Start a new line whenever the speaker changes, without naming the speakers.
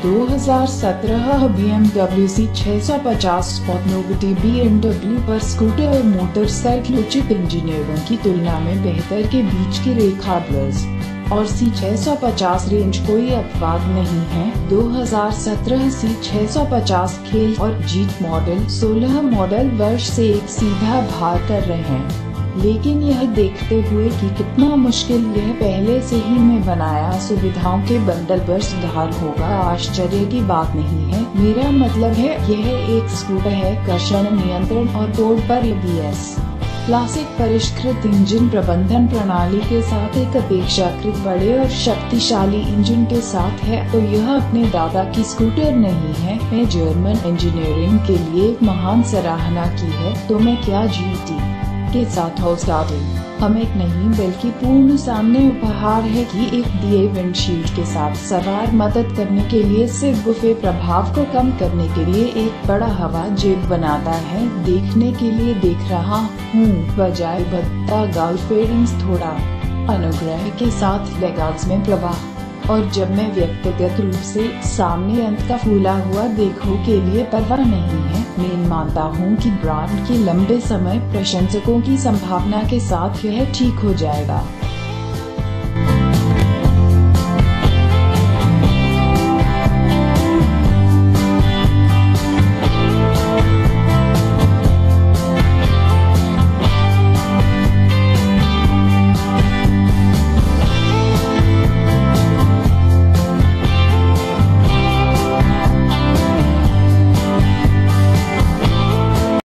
2017 BMW C650 spot novelty BMW पर scooter और motorcycle उचित इंजीनियरों की तुलना में बेहतर के बीच की रेखा ब्लर्स और C650 रेंज कोई अपवाद नहीं है। 2017 C650 खेल और जीत मॉडल 16 मॉडल वर्ष से एक सीधा भार कर रहे हैं, लेकिन यह देखते हुए कि कितना मुश्किल यह पहले से ही में बनाया सुविधाओं के बंडल पर सुधार होगा आश्चर्य की बात नहीं है। मेरा मतलब है यह एक स्कूटर है, कर्षण नियंत्रण और बोर्ड पर ABS क्लासिक परिष्कृत इंजन प्रबंधन प्रणाली के साथ एक अपेक्षाकृत बड़े और शक्तिशाली इंजन के साथ है, तो यह अपने दादा की स्कूटर नहीं है। मैं जर्मन इंजीनियरिंग के लिए एक महान सराहना की है, तो मैं क्या GT के साथ हौसलाबाजी हम एक नहीं बल्कि पूर्ण सामने उपहार है कि एक दिए विंडशील्ड के साथ सवार मदद करने के लिए सिर्फ गुफे प्रभाव को कम करने के लिए एक बड़ा हवा जेब बनाता है। देखने के लिए देख रहा हूँ बजाय बदता गाउफेरिंग्स थोड़ा अनुग्रह के साथ लेगार्ड्स में प्रवाह, और जब मैं व्यक्तिगत रूप से सामने अंत का फूला हुआ देखो के लिए परवाह नहीं है। मैं मानता हूँ कि ब्रांड की लंबे समय प्रशंसकों की संभावना के साथ यह ठीक हो जाएगा।